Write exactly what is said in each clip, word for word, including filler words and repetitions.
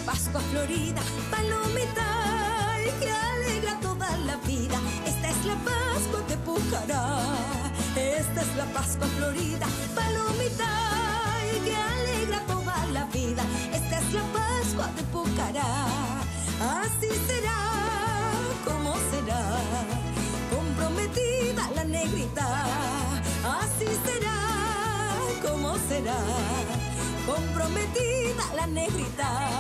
Pascua florida, palomita, que alegra toda la vida. Esta es la Pascua de Pucará. Esta es la Pascua florida, palomita, que alegra toda la vida. Esta es la Pascua de Pucará. Así será, como será, comprometida la negrita. Así será, como será, comprometida la negrita.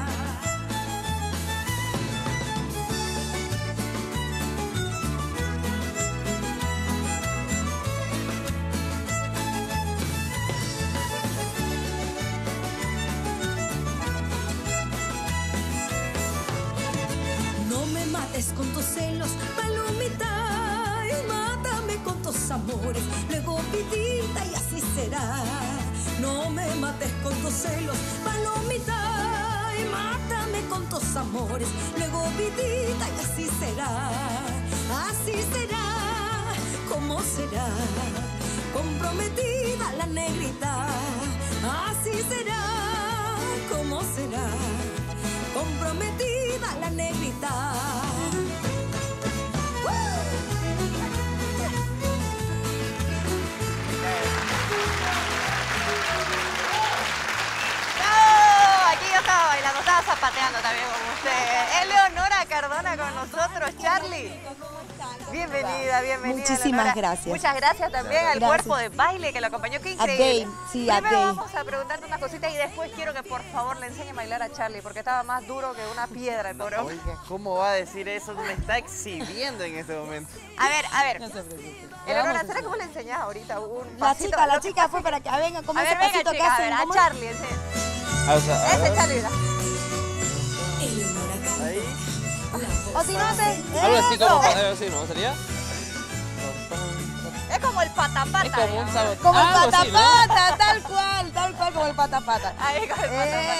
No me mates con tus celos, palomita, y mátame con tus amores, luego vidita y así será. No me mates con tus celos, palomita, y mátame con tus amores, luego vidita y así será. Así será, como será, comprometida la negrita. Así será, como será, comprometida la negrita. Bailando, estaba zapateando también con usted. Eleonora Cardona con nosotros. Charly, bienvenida, bienvenida. Muchísimas Eleonora. gracias. Muchas gracias también al Gracias. cuerpo de baile que lo acompañó. Qué increíble. A Dave, sí, a Primero Dave. vamos a preguntarte unas cositas y después quiero que por favor le enseñe a bailar a Charly porque estaba más duro que una piedra el pobre hombre. Oiga, ¿cómo va a decir eso? Me está exhibiendo en este momento. A ver, a ver. No se preocupe. Eleonora, ¿será que vos le enseñás ahorita un La pasito? chica, la Lo que chica pasa fue es para que venga, que- como A ese ver, venga pasito que chica, a hacen. ver, a ¿cómo? Charly, enseña. Ah, o sea, a Ese ver, Charly, mira. ahí. O si no hace. Algo así eso. como, algo así, ¿no? ¿Sería? Es como el patapata. Es como un digamos. sabor. Como el algo así, ¿no? patapata, tal cual, tal cual como el patapata. Ahí con el patapata.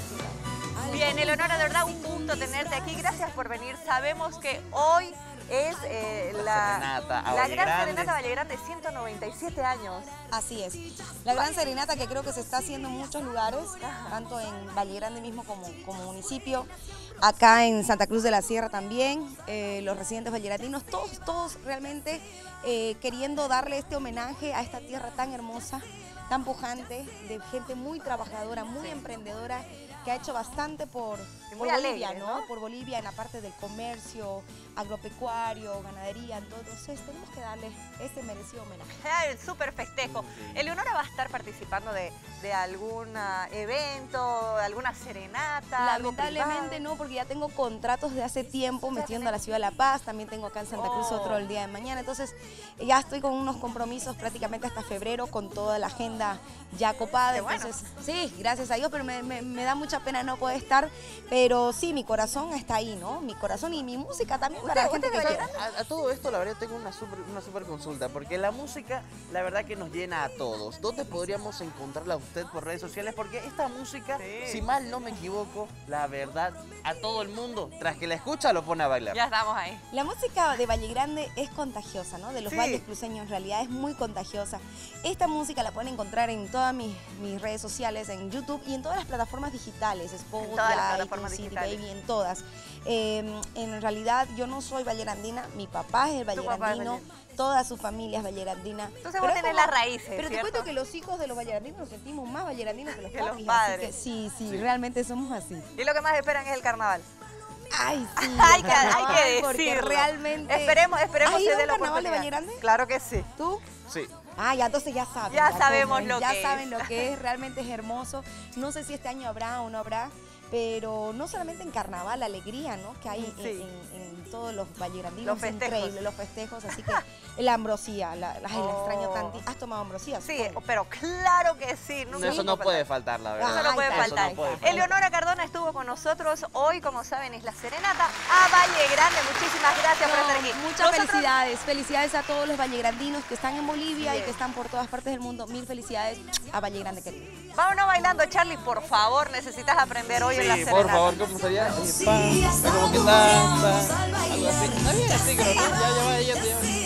Eso. Bien, Eleonora, de verdad un gusto tenerte aquí. Gracias por venir. Sabemos que hoy es eh, la, Serenata a la Valle gran Grande. serenata Valle Grande, ciento noventa y siete años. Así es. La gran serenata que creo que se está haciendo en muchos lugares, tanto en Valle Grande mismo como, como municipio, acá en Santa Cruz de la Sierra también, eh, los residentes vallegratinos, todos, todos realmente eh, queriendo darle este homenaje a esta tierra tan hermosa, tan pujante, de gente muy trabajadora, muy emprendedora, que ha hecho bastante por, Y por muy Bolivia, alegre, ¿no? ¿no? Por Bolivia en la parte del comercio, agropecuario, ganadería, entonces tenemos que darle ese merecido homenaje. Ah, el súper festejo. Eleonora va a estar participando de, de algún ah, evento, alguna serenata. algo Lamentablemente privado. no, porque ya tengo contratos de hace tiempo, me estoy yendo a la ciudad de La Paz, también tengo acá en Santa Cruz Oh. otro el día de mañana, entonces ya estoy con unos compromisos prácticamente hasta febrero con toda la agenda ya copada, Qué bueno. entonces sí, gracias a Dios, pero me, me- me da mucha pena no poder estar, pero sí, mi corazón está ahí, ¿no? Mi corazón y mi música también para la ¿Usted- gente usted que de quiera. A, a todo esto, la verdad, tengo una super, una super consulta, porque la música, la verdad que nos llena a todos. ¿Dónde podríamos encontrarla a usted por redes sociales? Porque esta música, Sí. si mal no me equivoco, la verdad, a todo el mundo, tras que la escucha, lo pone a bailar. Ya estamos ahí. La música de Valle Grande es contagiosa, ¿no? De los Sí. valles cruceños en realidad es muy contagiosa. Esta música la pueden encontrar en todas mis, mis redes sociales, en YouTube y en todas las plataformas digitales, Spotify, todas las plataformas iTunes, digitales. Baby, en todas. Eh, en realidad yo no soy vallerandina, mi papá es el Tu papá es vallerandino, valle- toda su familia es vallerandina. Entonces Pero vos es tenés como- las raíces, Pero te ¿cierto? cuento que los hijos de los vallerandinos nos sentimos más vallerandinos que los Que los papis, padres. así que sí, sí, realmente somos así. Y lo que más esperan es el carnaval. Ay, sí. Hay el que, hay carnaval, que porque decirlo. realmente... Esperemos, esperemos ¿Has se ido dé a un la carnaval de oportunidad. Valle Grande? Claro que sí. ¿Tú? Sí. Ah, ya entonces ya saben. Ya cómo sabemos es, lo ya que saben es. lo que es, realmente es hermoso. No sé si este año habrá o no habrá, pero no solamente en carnaval, la alegría, ¿no? Que hay en- Sí. en, en todos los vallegrandinos, Los es festejos. increíble, los festejos, así que la ambrosía, la, la, ay, la extraño Oh. tanto. ¿Has tomado ambrosía? Sí, supongo? pero claro que sí. No, nunca eso no falta. puede faltar, la verdad. Eso no puede Ay, faltar. Eso no puede faltar. Eleonora Cardona estuvo con nosotros hoy, como saben, es la serenata a Valle Grande. Muchísimas gracias por estar aquí. No, muchas Nosotros- felicidades, felicidades a todos los vallegrandinos que están en Bolivia Bien. y que están por todas partes del mundo. Mil felicidades a Valle Grande, querido. Vámonos bailando, Charly, por favor. Necesitas aprender hoy en la Sí, serenata. Por favor, ¿cómo sería? Oye, pa, como que ta, ta, algo así. Está bien, sí, creo que ya, ya va ella, ya va.